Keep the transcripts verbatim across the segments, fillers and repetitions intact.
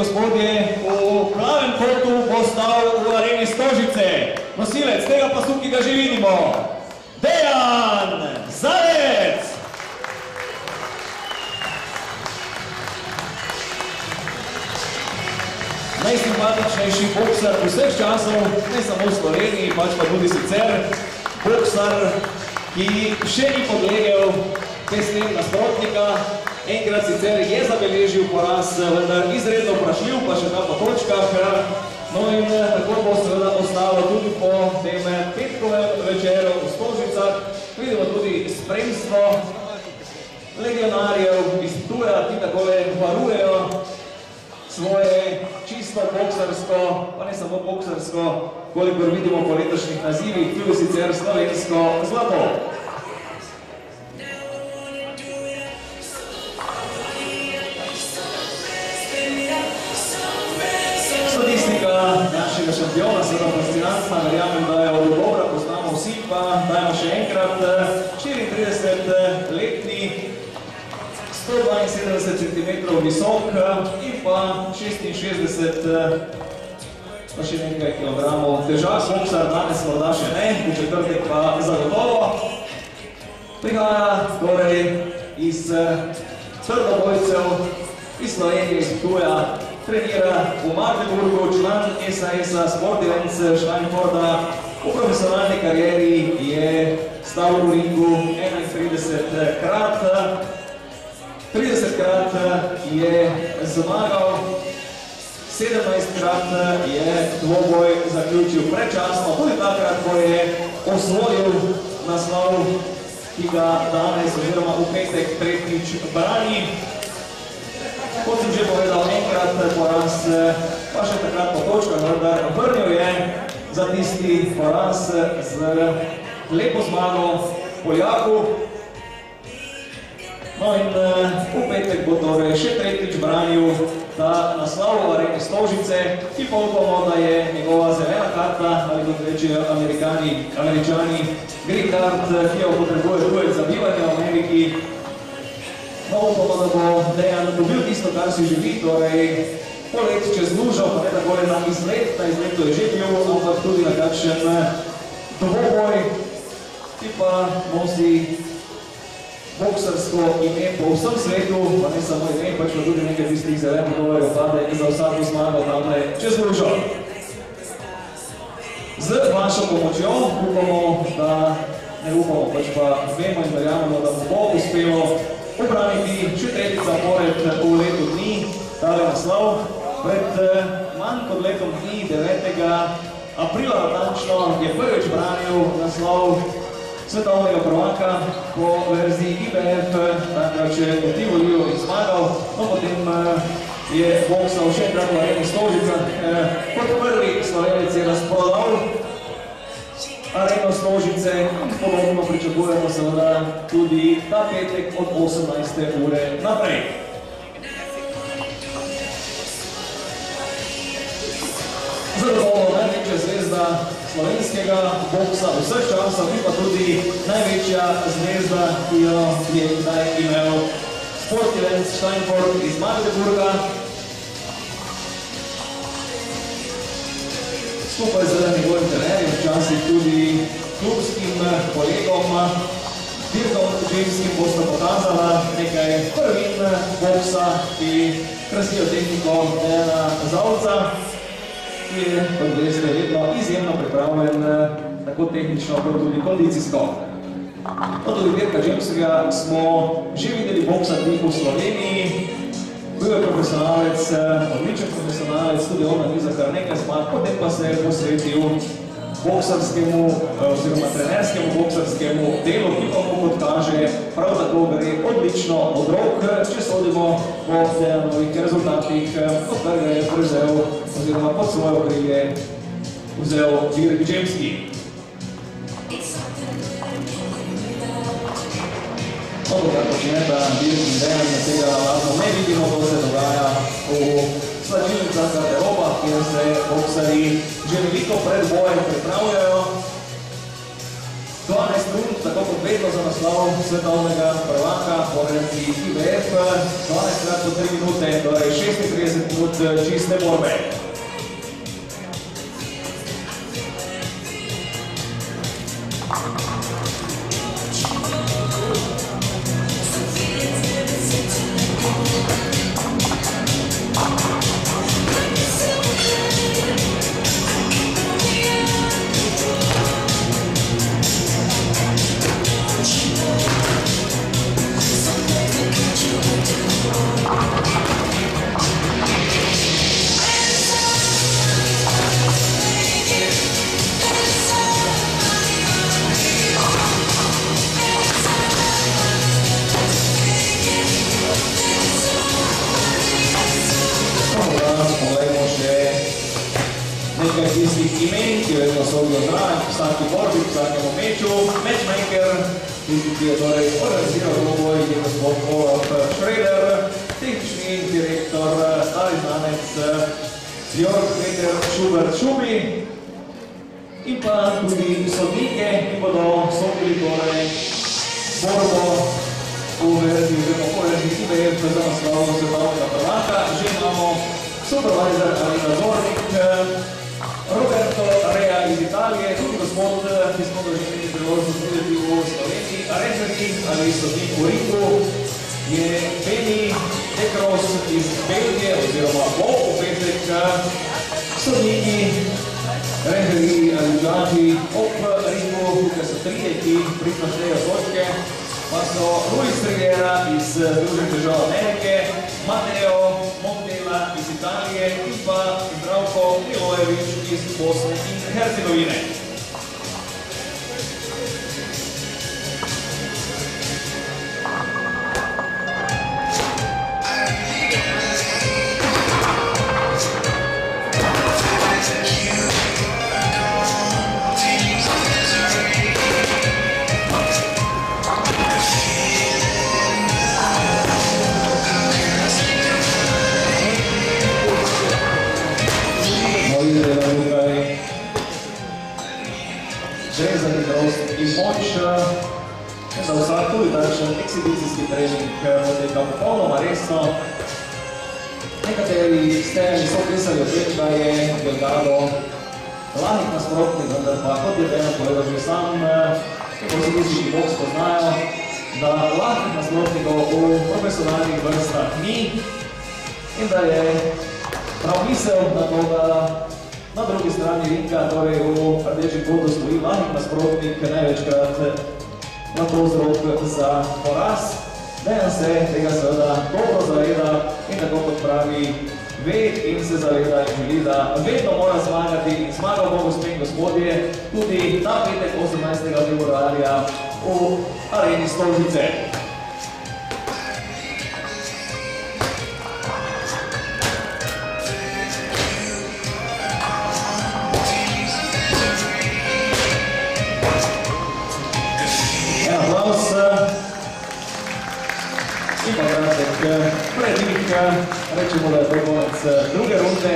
gospodje, v plavem kotu bo stal v areni Stožice. Nosilec tega pasu, ki ga že vidimo, Dejan Zalec. Najsimpatičnejši boksar vseh časov, ne samo v Sloveniji, pač pa tudi sicer. Boksar, ki še ni podlegel tesnim nasprotnika. Enkrat sicer je zabeležil poraz, vendar izredno vprašljiv, pa še ta po točkah. No in tako bo seveda ostalo tudi po tem petkovem večeru v Stožicah. Vidimo tudi spremstvo legionarjev iz Ptuja, ki takole varujejo svoje čisto boksarsko, pa ne samo boksarsko, kolikor vidimo po letošnjih nazivih, tudi sicer slovensko zlato. Našega šampiona, seveda fascinantna, verjamem, da jo dobro poznamo vsi, pa dajmo še enkrat štiriintridesetletni, sto dvainsedemdeset centimetrov visok in pa šestinšestdeset, pa še nekaj kilogramov težak boksar, danes morda še ne, v četrtek pa zagotovo. Prihaja torej iz trdobojcev, iz Slovenije, iz Ptuja, trenira v Magdeburgu, član S A S-a Sport Events Schweinforda. V profesionalni karieri je stal v ringu enaintridesetkrat, tridesetkrat je zmagal, sedemnajstkrat je dvoboj zaključil predčasno, tudi takrat, ko je osvojil naslov, ki ga danes oziroma v petek tretjič brani. Kot sem že povedal, enkrat poraz, pa še takrat po točkah, vendar vrnil je za tisti poraz z lepo zmago Poljaku. No in v petek bo torej še tretjič branil ta naslov v areni Stožice, ki pa upamo, da je njegova zelena karta, ali kot rečejo Američani, green card, ki jo potrebuje tujec za bivanje v Ameriki. No, upamo, da bo Dejan dobil tisto, kar si želi, torej polet čez lužo, pa ne takole na izlet, ta izlet to je že bil, ampak tudi na kakšen dvoboj, ki pa nosi boksarsko ime po vsem svetu, pa ne samo ime, pač pa tudi nekaj tistih zelenih dolarjev pade za vsako zmago tamle čez lužo. Z vašo pomočjo upamo, da ne upamo, pač pa vemo in verjamemo, da bo uspelo obraniti še tretjič zapored v letu dni tale naslov. Pred manj kot letom dni, devetega aprila natančno, je prvič branil naslov svetovnega prvaka po verziji I B F, takrat še v Tivoliju in zmagal. No, potem je boksal še enkrat v areni Stožica. Kot prvi Slovenec je razprodal areno Stožice in podobno pričakujemo seveda tudi ta petek od osemnajste ure naprej. Zagotovo največja zvezda slovenskega boksa vseh časov in pa tudi največja zvezda, ki jo je kdaj imel Sport Events Schweinfurt iz Magdeburga. Skupaj z njegovim trenerjem, včasih tudi klubskim kolegom Dirkom Jameskim bosta pokazala nekaj prvin boksa, ki krasijo tehniko Dejana Zalca, ki je, kot veste, vedno izjemno pripravljen tako tehnično, kot tudi kondicijsko. No, tudi Dirka Jamesega smo že videli boksati v Sloveniji. Bil je profesionalec, odličen profesionalec, tudi on naniza kar nekaj zmag, potem pa se je posvetil boksarskemu oziroma trenerskemu boksarskemu delu, ki pa mu, kot kaže, prav tako gre odlično od rok, če sodimo po Dejanovih rezultatih, odkar ga je prevzel oziroma pod svoje okrilje vzel Dirk Jamski. No, dokaj počneta Dirk in Dejan, tega razno ne vidimo, to se dogaja v slačilnicah Garderoba, kjer se boksari že veliko pred bojem pripravljajo. dvanajst rund, tako kot vedno za naslov svetovnega prvaka, borci I B F, dvanajstkrat po tri minute, torej šestintrideset minut čiste borbe. Nekaj tistih imen, ki vedno sodijo zraven, vsaki borbi, vsakemu meču, matchmaker, tisti, ki je torej organiziral dvoboj, je gospod Olaf Schrader, tehnični direktor, stari znanec Jörg Peter Schubert-Schubi in pa tudi sodnike, ki bodo sodili torej borbo v verziji oziroma po verziji I B F za naslov svetovnega prvaka. Že imamo supervisor ali nadzornik Roberto Rea iz Italije, tudi gospod, ki smo ga že imeli priložnost videti v Sloveniji, referee ali sodnik v ringu je Benny Dekros iz Belgije oziroma bo v petek sodniki, referee ali judži ob ringu, tukaj so trije, ki prištejejo točke, pa so Luis Riera iz Združenih držav Amerike, Mateo Montella iz Italije in pa Zdravko Milojević iz Bosne in Hercegovine. Gre za hitrost in moč, za vsak tudi takšen ekshibicijski trening poteka popolnoma resno. Nekateri ste so pisali o tem, da je Delgado lahek nasprotnik, vendar pa kot je Dejan povedal že sam, kako se tisti, ki boks poznajo, da lahkih nasprotnikov v profesionalnih vrstah ni in da je prav misel na to, da na drugi strani ringa, torej v rdečem kotu stoji lahek nasprotnik, največkrat lahko vzrok za poraz. Dejan se tega seveda dobro zaveda in tako kot pravi, ve in se zaveda in želi, da vedno mora zmagati in zmagal bo, gospe in gospodje, tudi ta petek osemnajstega februarja v areni Stolžice. In pa kratek prednik, rečemo, da je to konec druge runde.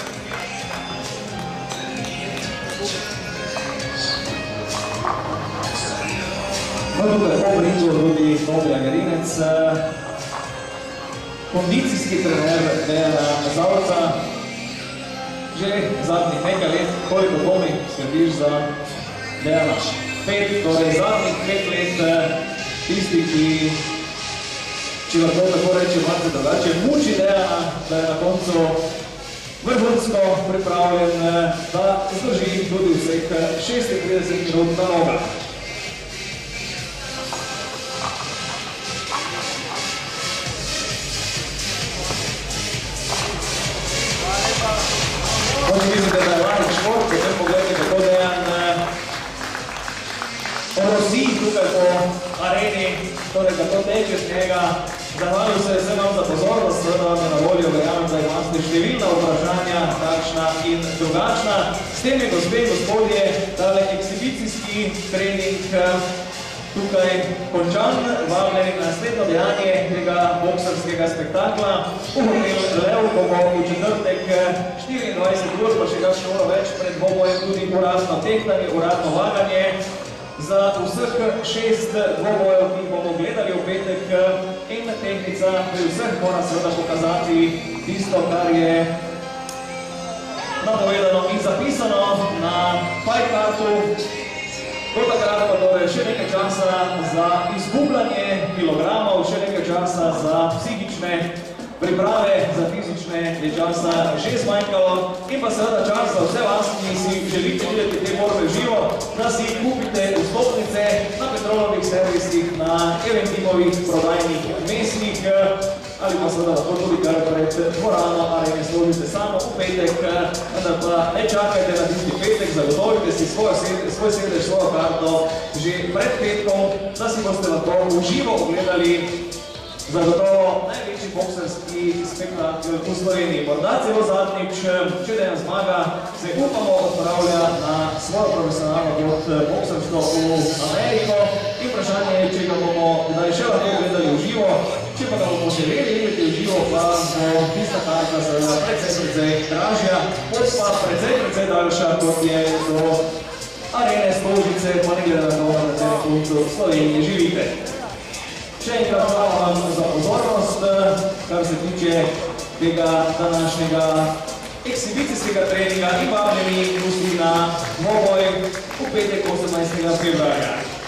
No, tukaj po ringu tudi Tobi Agerinec, kondicijski trener Dejana Zavca. Že zadnjih nekaj let, koliko Tomi skrbiš za Dejana? Pet, torej zadnjih pet let tisti, ki če lahko tako reče, malce drugače, muči Dejana, da je na koncu vrhunsko pripravljen, da zdrži tudi vseh šestintrideset minut na nogah. Če mislite, da je lahek šport, potem pogledajte, kako Dejan orosi tukaj po areni, torej kako teče z njega. Zahvalil se vsem vam za pozornost, seveda vam je na voljo, verjamem, da imate številna vprašanja, takšna in drugačna. S tem je, gospe in gospodje, tale ekshibicijski trening tukaj končan, vabljeni na naslednjo dejanje tega boksarskega spektakla. V hotel Lev bomo v četrtek štiriindvajset ur, pa še kakšno uro več pred bomojem tudi uradno tehtanje, uradno vaganje. za vseh šest dvobojev, ki jih bomo gledali v petek, in tehnica pri vseh mora seveda pokazati tisto, kar je napovedano in zapisano na fight kartu. Do takrat pa torej še nekaj časa za izgubljanje kilogramov, še nekaj časa za psihične priprave, za fizične je časa že zmanjkalo in pa seveda čas za vse vas, ki si želite videti te borbe živo, da si kupite vstopnice na Petrolovih servisih, na Eventimovih prodajnih mestih ali pa seveda lahko tudi kar pred dvorano Arene složite samo v petek, vendar pa ne čakajte na tisti petek, zagotovite si svoj sedež, svojo karto že pred petkom, da si boste lahko v živo ogledali zagotovo največji bokserski spektakl v Sloveniji. Morda celo zadnjič, če Dejan Zmaga se upamo odpravlja na svojo profesionalno pot boksersko v Ameriko in vprašanje je, če ga bomo kdaj še lahko gledali v živo, če pa ga bomo želeli videti v živo, pa bo tista karta seveda precej precej dražja, pot pa precej precej daljša, kot je do Arene Stožice, pa ne glede na to, na katerem koncu Slovenije živite. Še enkrat hvala vam za pozornost, kar se tiče tega današnjega ekshibicijskega treninga in vabljeni gosti na dvoboj v petek osemnajstega februarja.